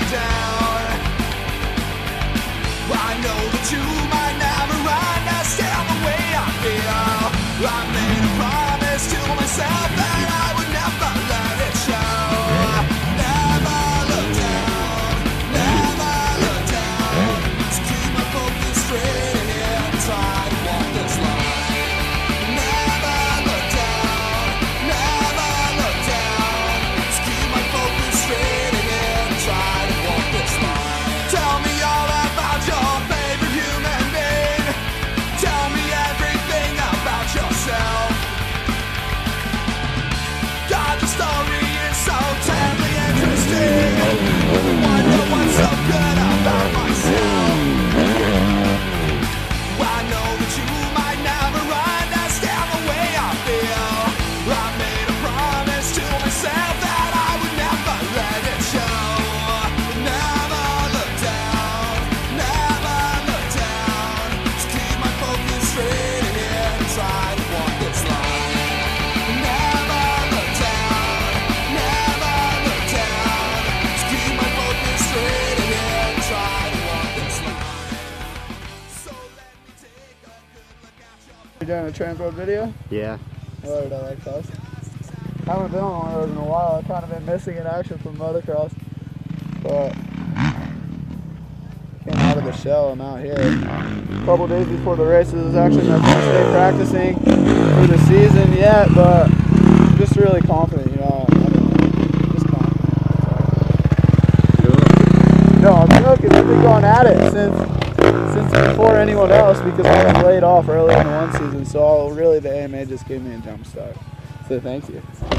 down. I know that you might never understand the way I feel. I made a promise to myself that I would never let it show. Never look down, never look down. Just keep my focus straight ahead and try to walk this line. Never look down, never look down. Just keep my focus straight ahead and try to walk this line. Tell me all about your favorite human being. Tell me everything about yourself. God, the story is so terribly interesting. Wonder what's so good about myself. I know that you might never understand the way I feel. I made a promise to myself that I would never let it show. Never look down, never look down. Just keep my focus straight ahead and try to walk this line. Never look down, never look down. Just keep my focus straight ahead and try to walk this line. So let me take a good look at your. You doing a transport video? Yeah. What did I like us? I haven't been on one of those in a while. I've kind of been missing in action from motocross. But came out of the shell. I'm out here. A couple days before the race. This is actually my first day practicing for the season yet, but I'm just really confident, you know. I'm just confident. No, I'm joking. I've been going at it since before anyone else because I was laid off early in the one season, so really the AMA just gave me a jump start. So thank you.